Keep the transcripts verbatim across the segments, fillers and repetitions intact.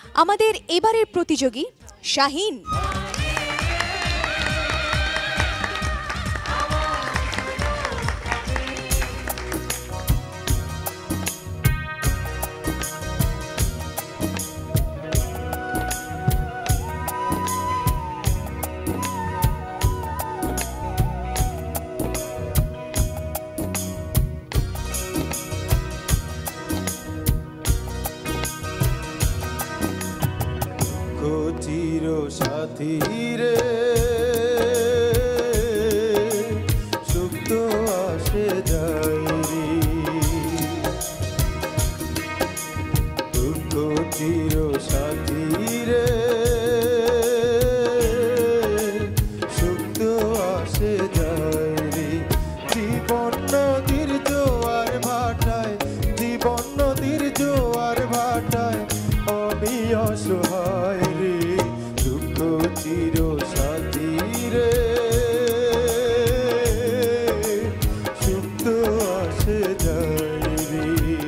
আমাদের এবারের প্রতিযোগী শাহিন। চির সাথী রে সুখ তো আসে যায় রে, দুঃখ চির সাথী রে সুখ তো আসে যায় রে। জীবন নদীর জোয়ার ভাটায়, জীবন নদীর জোয়ার ভাটায় আমি অসহায় রে, দুঃখ চির সাথী রে সুখ তো আসে যায় রে।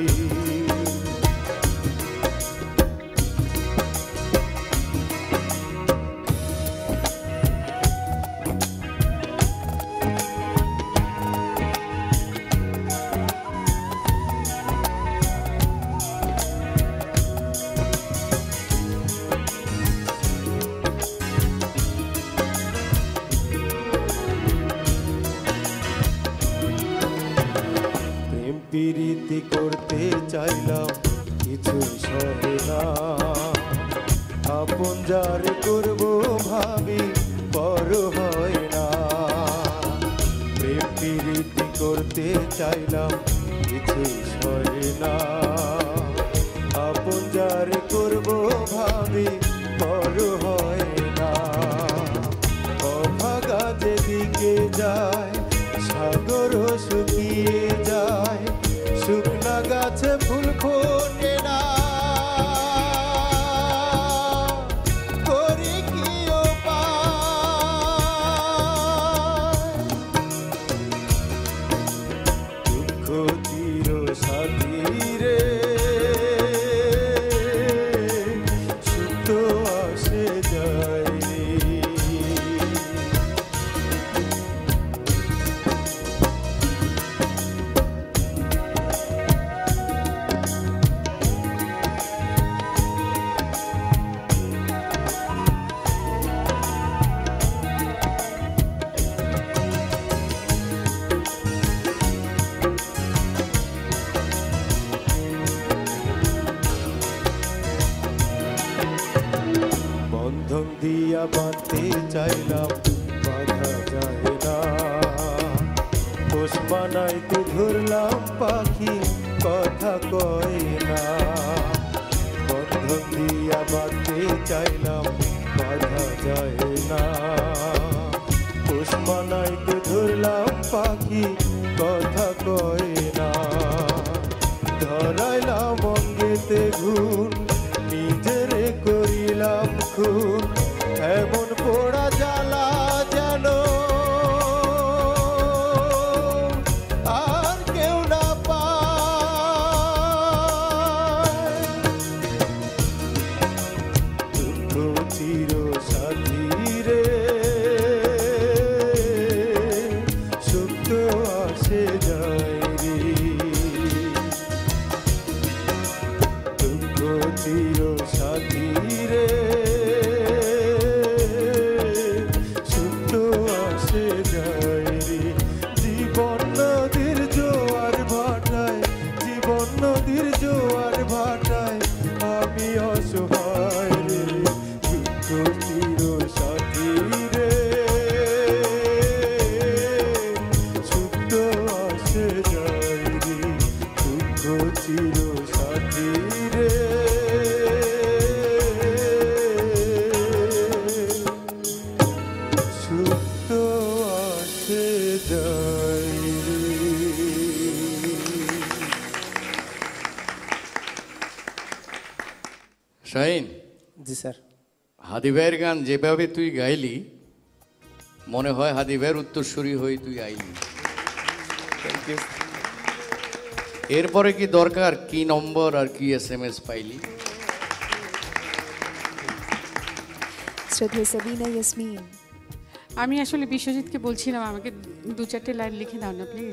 প্রীতি করতে চাইলাম কিছুই সহে না, আপন যার করব ভাবি পর হয় না। প্রেম প্রীতি করতে চাইলাম কিছুই সহে না, আপন যার করব ভাবি পর হয় না। অভাগা যেদিকে যায় সাগর শুকিয়ে যায়, শুকনা গাছে ফুল ফোটে না, করি কি উপায়। দুঃখ চির সাথী রে সুখ তো আসে যায় রে। বন্ধন দিয়া বাঁধতে চাইলাম বাঁধা যায় না, পোষ বানাইতে ধরলাম পাখি কথা কয় না। বন্ধন দিয়া বাঁধতে চাইলাম বাঁধা যায় না, পোষ বানাইতে ধরলাম পাখি কথা কয় না। ধরাইলাম অঙ্গেতে ঘুণ নিজেরে করিলাম খুন, এমন পোড়া জ্বালা যেন আর কেউ না পায়। দুঃখ চির সাথী রে সুখ তো আসে যায় রে, দুঃখ চির সাথী রে সুখ তো আসে যায় রে। জীবন নদীর জোয়ার ভাটায়, জীবন নদীর জোয়ার ভাটায় আমি অসহায় রে, দুঃখ চির সাথী রে সুখ তো আসে যায় রে, দুঃখ চির সাথী রে সুখ তো আসে যায় রে। শাহিন, জি স্যার। হাদি ভাইয়ের গান যেভাবে তুই গাইলি মনে হয় হাদি ভাইয়ের উত্তরসূরি হয়ে তুই আইলি। Thank you. এরপরে কি দরকার কি নম্বর আর কি এস এম এস পাইলি? শ্রদ্ধেয় সাবিনা ইয়াসমিন। আমি আসলে বিশ্বজিৎকে বলছিলাম আমাকে দু চারটে লাইন লিখে দাও না প্লিজ।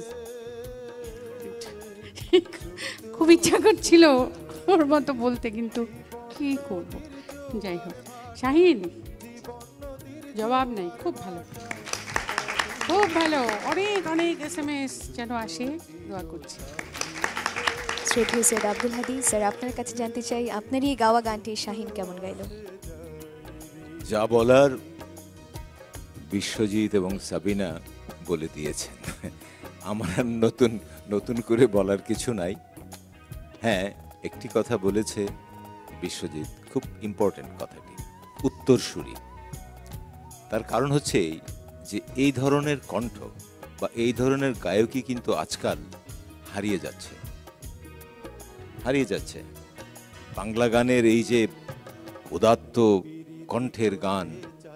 খুব ইচ্ছা করছিল ওর মতো বলতে, কিন্তু কি করব। যাই হোক, শাহিন জবাব নেই, খুব ভালো, খুব ভালো। অনেক অনেক এস এম এস যেন আসে, দোয়া করছি। শ্রদ্ধেয় সৈয়দ আব্দুল হাদি স্যার, আপনার কাছে জানতে চাই আপনারই এই গাওয়া গানটি শাহিন কেমন গাইল? যা বলার বিশ্বজিৎ এবং সাবিনা বলে দিয়েছেন। আমার আর নতুন নতুন করে বলার কিছু নাই। হ্যাঁ, একটি কথা বলেছে বিশ্বজিৎ, খুব ইম্পর্টেন্ট কথাটি, উত্তরসূরি। তার কারণ হচ্ছে এই যে এই ধরনের কণ্ঠ বা এই ধরনের গায়কই কিন্তু আজকাল হারিয়ে যাচ্ছে হারিয়ে যাচ্ছে বাংলা গানের এই যে উদাত্ত কণ্ঠের গান,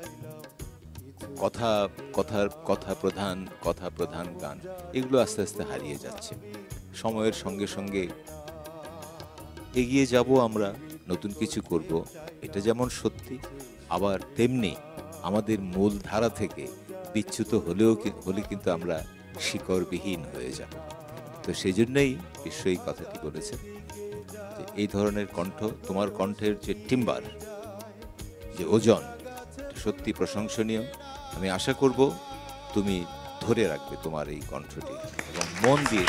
কথা কথার কথা প্রধান কথা প্রধান গান, এগুলো আস্তে আস্তে হারিয়ে যাচ্ছে। সময়ের সঙ্গে সঙ্গে এগিয়ে যাব আমরা, নতুন কিছু করব, এটা যেমন সত্যি, আবার তেমনি আমাদের মূল ধারা থেকে বিচ্যুত হলেও হলে কিন্তু আমরা শিকড়বিহীন হয়ে যাব। তো সেই জন্যই বিশ্ব এই কথাটি বলেছে যে এই ধরনের কণ্ঠ, তোমার কণ্ঠের যে টিম্বার, যে ওজন, সত্যি প্রশংসনীয়। আমি আশা করব তুমি ধরে রাখবে তোমার এই কণ্ঠটি এবং মন দিয়ে।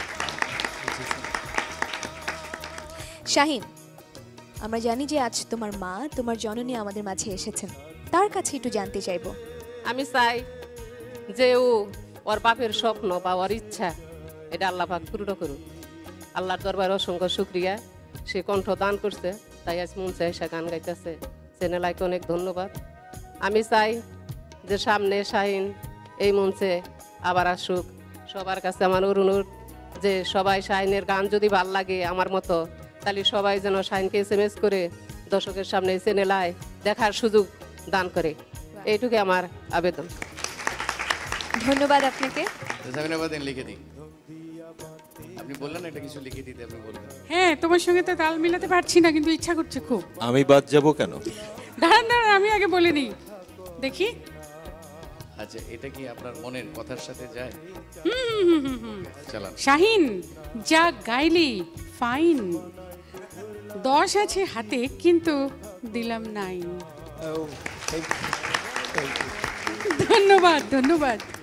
শাহিন, আমরা জানি যে আজ তোমার মা, তোমার জননী আমাদের মাঝে এসেছেন, তার কাছে একটু জানতে চাইবো। আমি চাই যে ও ওর বাপের স্বপ্ন বা ওর ইচ্ছা এটা আল্লাহ পাক পূর্ণ করুক। আল্লাহর দরবারে অসংখ্য শুক্রিয়া, সে কণ্ঠ দান করছে, তাই আজ মন চাই সে গান গাইতেছে। চ্যানেলাইকে অনেক ধন্যবাদ। আমি চাই যে সামনে শাহিন এই মঞ্চে আবার আসুক। সবার কাছে আমার অনুরোধ যে সবাই শাহিনের গান যদি ভাল লাগে আমার মতো, তাহলে সবাই যেন শাহিনকে এস এম এস করে দর্শকের সামনে চ্যানেলায় দেখার সুযোগ দান করে, এইটুকু আমার আবেদন। ধন্যবাদ আপনাকে। সাবিনা বাদেন লিখে দিই। আপনি বললেন এটা কিছু লিখে দিতে, আপনি বললেন। হ্যাঁ, তোমার সঙ্গে তো তাল মিলাতে পারছি না, কিন্তু ইচ্ছা করছে খুব। আমি বাদ যাব কেন? দাঁড়ান দাঁড়ান, আমি আগে বলে নিই, দেখি। আচ্ছা, এটা কি আপনার মনের কথার সাথে যায়? চালান। শাহিন, যা গাইলি ফাইন, দশ আছে হাতে কিন্তু দিলাম nine. Oh, thank you. Thank you. ধন্যবাদ ধন্যবাদ।